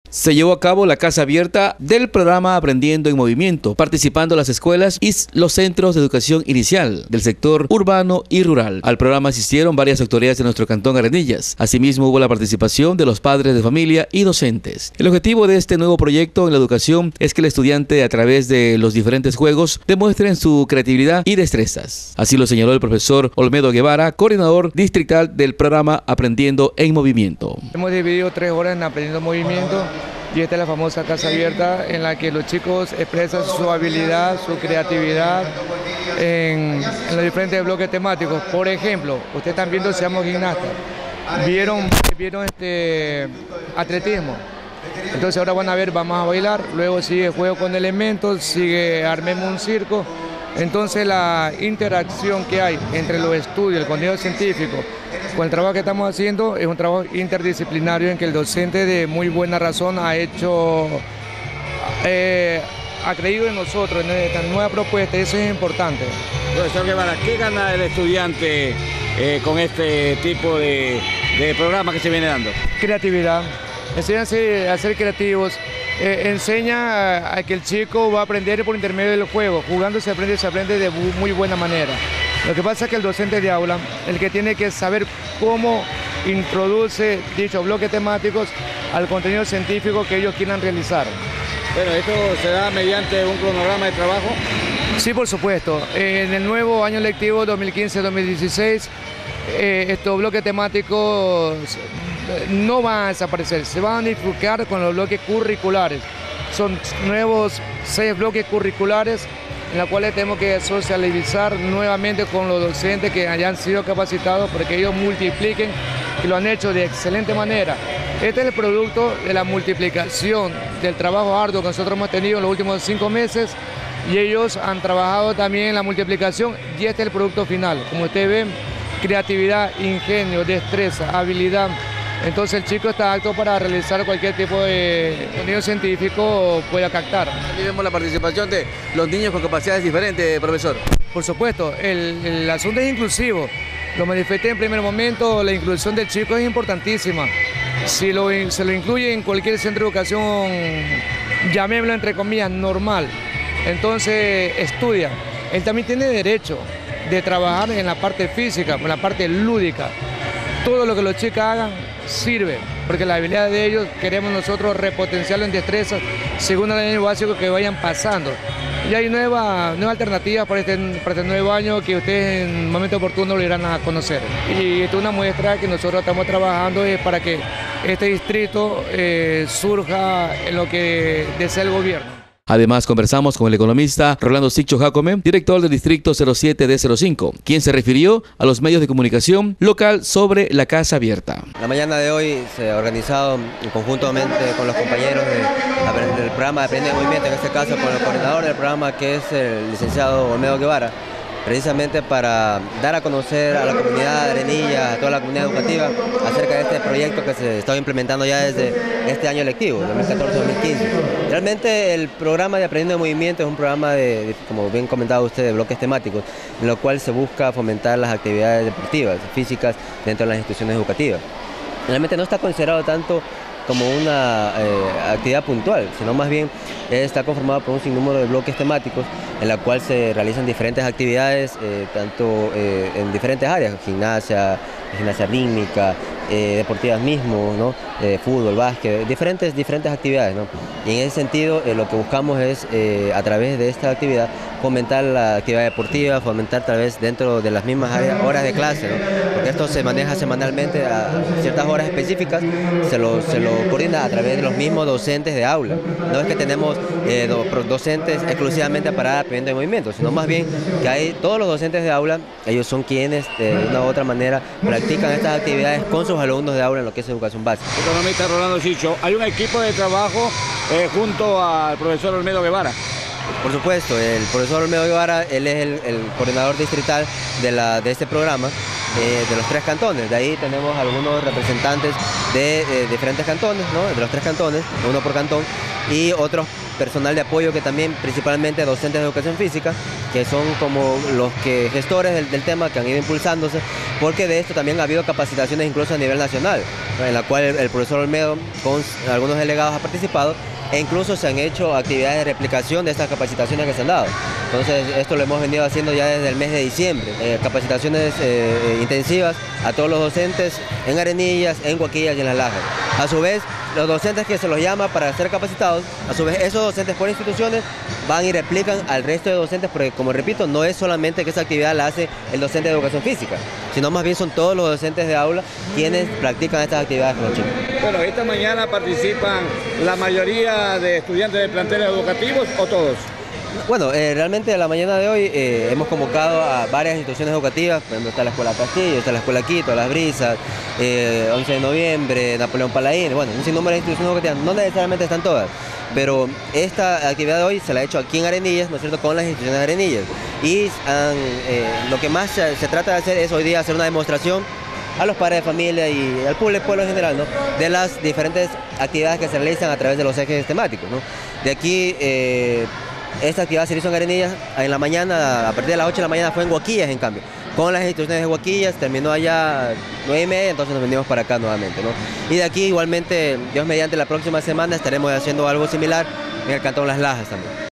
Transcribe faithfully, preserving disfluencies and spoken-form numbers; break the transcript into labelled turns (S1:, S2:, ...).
S1: Se llevó a cabo la casa abierta del programa Aprendiendo en Movimiento, participando las escuelas y los centros de educación inicial del sector urbano y rural. Al programa asistieron varias autoridades de nuestro cantón Arenillas. Asimismo, hubo la participación de los padres de familia y docentes. El objetivo de este nuevo proyecto en la educación es que el estudiante, a través de los diferentes juegos, demuestren su creatividad y destrezas. Así lo señaló el profesor Olmedo Guevara, coordinador distrital del programa Aprendiendo en Movimiento.
S2: Hemos dividido tres horas en Aprendiendo en Movimiento. Y esta es la famosa casa abierta en la que los chicos expresan su habilidad, su creatividad en, en los diferentes bloques temáticos. Por ejemplo, ustedes están viendo Seamos Gimnastas, vieron, vieron este atletismo. Entonces ahora van a ver, vamos a bailar, luego sigue juego con elementos, sigue Armemos un circo. Entonces la interacción que hay entre los estudios, el contenido científico, con el trabajo que estamos haciendo es un trabajo interdisciplinario en que el docente de muy buena razón ha hecho, eh, ha creído en nosotros, en esta nueva propuesta, y eso es importante.
S3: Profesor Guevara, ¿qué gana el estudiante eh, con este tipo de, de programa que se viene dando?
S2: Creatividad, enséñanse a ser creativos. Eh, enseña a, a que el chico va a aprender por intermedio del juego, jugando se aprende, se aprende de muy buena manera. Lo que pasa es que el docente de aula, el que tiene que saber cómo introduce dichos bloques temáticos al contenido científico que ellos quieran realizar.
S3: Bueno, ¿esto se da mediante un cronograma de trabajo?
S2: Sí, por supuesto. Eh, en el nuevo año lectivo dos mil quince dos mil dieciséis, eh, estos bloques temáticos no van a desaparecer, se van a unificar con los bloques curriculares. Son nuevos seis bloques curriculares en los cuales tenemos que socializar nuevamente con los docentes que hayan sido capacitados para que ellos multipliquen, que lo han hecho de excelente manera. Este es el producto de la multiplicación del trabajo arduo que nosotros hemos tenido en los últimos cinco meses y ellos han trabajado también en la multiplicación y este es el producto final. Como ustedes ven, creatividad, ingenio, destreza, habilidad. Entonces el chico está apto para realizar cualquier tipo de contenido científico o pueda captar.
S3: Aquí vemos la participación de los niños con capacidades diferentes, profesor.
S2: Por supuesto, el, el asunto es inclusivo. Lo manifesté en primer momento, la inclusión del chico es importantísima. Si lo, se lo incluye en cualquier centro de educación, llamémoslo entre comillas, normal, entonces estudia. Él también tiene derecho de trabajar en la parte física, en la parte lúdica. Todo lo que los chicos hagan sirve, porque la habilidad de ellos queremos nosotros repotenciarlo en destrezas según el año básico que vayan pasando. Y hay nuevas nueva alternativas para este, para este nuevo año que ustedes en un momento oportuno lo irán a conocer. Y esta es una muestra que nosotros estamos trabajando es para que este distrito eh, surja en lo que desea el gobierno.
S1: Además, conversamos con el economista Rolando Siccho Jacome, director del Distrito cero siete D cero cinco, quien se refirió a los medios de comunicación local sobre la casa abierta.
S4: La mañana de hoy se ha organizado conjuntamente con los compañeros de, del programa de Aprendiendo en Movimiento, en este caso con el coordinador del programa, que es el licenciado Olmedo Guevara, precisamente para dar a conocer a la comunidad de Arenillas, a toda la comunidad educativa, acerca de este proyecto que se está implementando ya desde este año lectivo, dos mil catorce dos mil quince. Realmente el programa de Aprendiendo en Movimiento es un programa, de, de, como bien comentaba usted, de bloques temáticos, en lo cual se busca fomentar las actividades deportivas, físicas, dentro de las instituciones educativas. Realmente no está considerado tanto como una eh, actividad puntual, sino más bien está conformado por un sinnúmero de bloques temáticos en la cual se realizan diferentes actividades, eh, tanto eh, en diferentes áreas, gimnasia, gimnasia rítmica, eh, deportivas mismo, ¿no? eh, fútbol, básquet, diferentes, diferentes actividades, ¿no? Y en ese sentido eh, lo que buscamos es, eh, a través de esta actividad, fomentar la actividad deportiva, fomentar tal vez dentro de las mismas áreas, horas de clase, ¿no? Porque esto se maneja semanalmente a ciertas horas específicas, se lo, se lo coordina a través de los mismos docentes de aula. No es que tenemos eh, do, docentes exclusivamente para Aprendiendo en Movimiento, sino más bien que hay todos los docentes de aula, ellos son quienes de una u otra manera practican estas actividades con sus alumnos de aula en lo que es educación básica.
S3: Economista Rolando Siccho, hay un equipo de trabajo eh, junto al profesor Olmedo Guevara.
S4: Por supuesto, el profesor Olmedo Guevara, él es el, el coordinador distrital de, la, de este programa, eh, de los tres cantones. De ahí tenemos algunos representantes de eh, diferentes cantones, ¿no? De los tres cantones, uno por cantón, y otros personal de apoyo que también, principalmente docentes de educación física, que son como los que gestores del, del tema, que han ido impulsándose, porque de esto también ha habido capacitaciones incluso a nivel nacional, en la cual el, el profesor Olmedo con algunos delegados ha participado, e incluso se han hecho actividades de replicación de estas capacitaciones que se han dado. Entonces esto lo hemos venido haciendo ya desde el mes de diciembre, eh, capacitaciones eh, intensivas a todos los docentes en Arenillas, en Huaquillas y en Las Lajas. A su vez, los docentes que se los llama para ser capacitados, a su vez esos docentes por instituciones van y replican al resto de docentes, porque como repito, no es solamente que esa actividad la hace el docente de educación física, sino más bien son todos los docentes de aula quienes practican estas actividades con los chicos.
S3: Bueno, esta mañana participan la mayoría de estudiantes de planteles educativos o todos.
S4: Bueno, eh, realmente en la mañana de hoy eh, hemos convocado a varias instituciones educativas, por ejemplo está la Escuela Castillo, está la Escuela Quito, Las Brisas, eh, once de noviembre, Napoleón Paladín, bueno, un sinnúmero de instituciones educativas, no necesariamente están todas, pero esta actividad de hoy se la ha hecho aquí en Arenillas, ¿no es cierto?, con las instituciones de Arenillas, y han, eh, lo que más se, se trata de hacer es hoy día hacer una demostración a los padres de familia y al público pueblo en general, ¿no?, de las diferentes actividades que se realizan a través de los ejes temáticos, ¿no? De aquí, eh, esta actividad se hizo en Arenillas en la mañana, a partir de las ocho de la mañana fue en Huaquillas, en cambio, con las instituciones de Huaquillas, terminó allá nueve y media, entonces nos venimos para acá nuevamente, ¿no? Y de aquí igualmente, Dios mediante, la próxima semana estaremos haciendo algo similar en el Cantón Las Lajas también.